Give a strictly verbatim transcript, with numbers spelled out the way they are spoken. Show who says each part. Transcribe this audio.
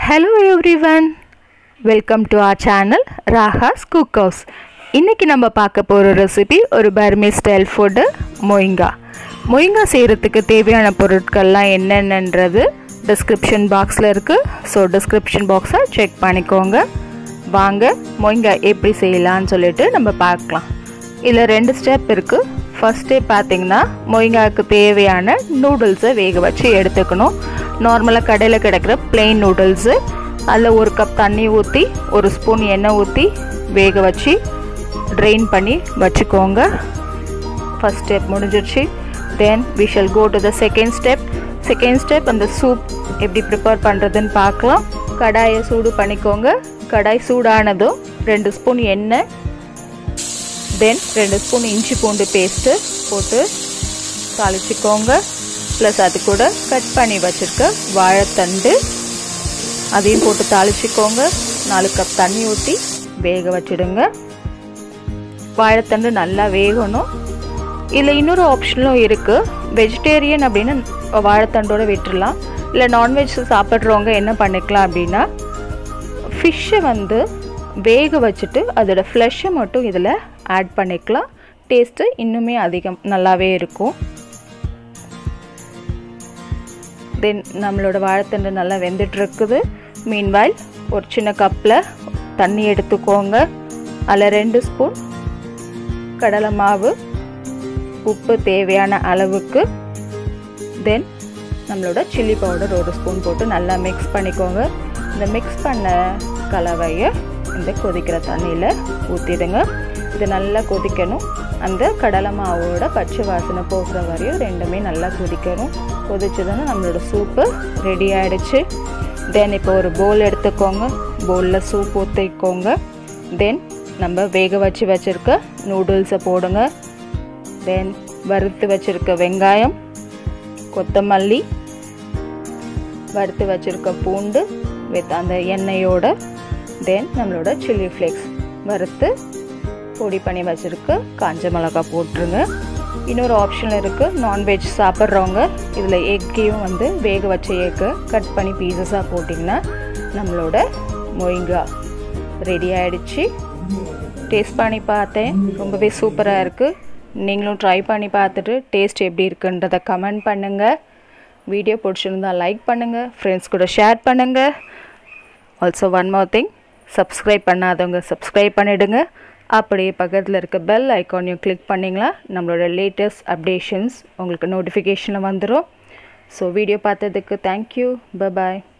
Speaker 1: Hello everyone, welcome to our channel Raha's Cook House. இன்னைக்கு நம்ம பார்க்க போற ரெசிபி ஒரு Burmese style food moinga. moinga செய்யிறதுக்கு தேவையான பொருட்கள்லாம் என்னென்னன்றது description boxல இருக்கு. So description box-ஐ செக் பண்ணிக்கோங்க. வாங்க moinga எப்படி செய்யலாம்னு சொல்லிட்டு நம்ம பார்க்கலாம். இதுல ரெண்டு ஸ்டெப் இருக்கு. ஃபர்ஸ்ட் ஸ்டெப் பாத்தீங்கன்னா moingaக்கு தேவையான நூடுல்ஸை வேக வச்சு எடுத்துக்கணும். நார்மலா கடையில கிடைக்கிற plain noodles அதுல ஒரு கப் தண்ணி ஊத்தி ஒரு ஸ்பூன் எண்ணெய் ஊத்தி வேக வச்சு ட்ரெயின் பண்ணி வச்சுக்கோங்க. ஃபர்ஸ்ட் ஸ்டெப் முடிஞ்சிருச்சு. then we shall go to the second step. second step அந்த சூப் எப்படி prepare பண்றதுன்னு பார்க்கலாம். கடாயை சூடு பண்ணிக்கோங்க. கடாய் சூடானதும் ரெண்டு ஸ்பூன் எண்ணெய் then ரெண்டு ஸ்பூன் இஞ்சி பூண்டு பேஸ்ட் போட்டு தாளிச்சுக்கோங்க. ப்ளஸ் அது கூட கட் பண்ணி வச்சிருக்க வாழைத்தண்டு அதையும் போட்டு தாளிச்சுக்கோங்க. நாலு கப் தண்ணி ஊற்றி வேக வச்சிடுங்க. வாழைத்தண்டு நல்லா வேகணும். இதில் இன்னொரு ஆப்ஷனும் இருக்குது. வெஜிடேரியன் அப்படின்னு வாழைத்தண்டோடு விட்டுடலாம். இல்லை நான்வெஜ் சாப்பிட்றவங்க என்ன பண்ணிக்கலாம் அப்படின்னா ஃபிஷ்ஷை வந்து வேக வச்சுட்டு அதோட ஃப்ளெஷ்ஷை மட்டும் இதில் ஆட் பண்ணிக்கலாம். டேஸ்ட்டு இன்னுமே அதிகம் நல்லாவே இருக்கும். தென் நம்மளோட வாழைத்தண்டு நல்லா வெந்துட்டுருக்குது. மீன்வாயில் ஒரு சின்ன கப்பில் தண்ணி எடுத்துக்கோங்க. அதில் ரெண்டு ஸ்பூன் கடலை மாவு, உப்பு தேவையான அளவுக்கு, தென் நம்மளோட சில்லி பவுடர் ஒரு ஸ்பூன் போட்டு நல்லா மிக்ஸ் பண்ணிக்கோங்க. இந்த மிக்ஸ் பண்ண கலவையை இந்த கொதிக்கிற தண்ணியில் ஊற்றிடுங்க. இது நல்லா கொதிக்கணும். அந்த கடலை மாவோட பச்சை வாசனை போகிற வரையும் ரெண்டுமே நல்லா கொதிக்கணும். கொதிச்சதுன்னா நம்மளோட சூப்பு ரெடி ஆகிடுச்சு. தென் இப்போ ஒரு பவுல் எடுத்துக்கோங்க. பவுலில் சூப் ஊற்றிக்கோங்க. தென் நம்ம வேக வச்சு வச்சுருக்க நூடுல்ஸை போடுங்க. தென் வறுத்து வச்சுருக்க வெங்காயம், கொத்தமல்லி, வறுத்து வச்சுருக்க பூண்டு வித் அந்த எண்ணெயோட, தென் நம்மளோட சில்லி ஃப்ளேக்ஸ் வறுத்து பொடி பண்ணி வச்சுருக்க காஞ்ச மிளகா போட்டுருங்க. இன்னொரு ஆப்ஷன் இருக்குது. நான்வெஜ் சாப்பிட்றவங்க இதில் எக்கையும் வந்து வேக வச்ச எக்கை கட் பண்ணி பீசஸாக போட்டிங்கன்னா நம்மளோட மொயிங்கா ரெடி ஆகிடுச்சு. டேஸ்ட் பண்ணி பார்த்தேன், ரொம்பவே சூப்பராக இருக்குது. நீங்களும் ட்ரை பண்ணி பார்த்துட்டு டேஸ்ட் எப்படி இருக்குன்றதை கமெண்ட் பண்ணுங்கள். வீடியோ பிடிச்சிருந்தால் லைக் பண்ணுங்கள், ஃப்ரெண்ட்ஸ் கூட ஷேர் பண்ணுங்கள். Also one more thing, subscribe பண்ணாதவங்க சப்ஸ்கிரைப் பண்ணிவிடுங்க. அப்படியே பக்கத்தில் இருக்க பெல் ஐக்கானையும் கிளிக் பண்ணிங்களா நம்மளோட லேட்டஸ்ட் அப்டேஷன்ஸ் உங்களுக்கு நோட்டிஃபிகேஷனில் வந்துடும். ஸோ வீடியோ பார்த்ததுக்கு தேங்க்யூ. பை பாய்.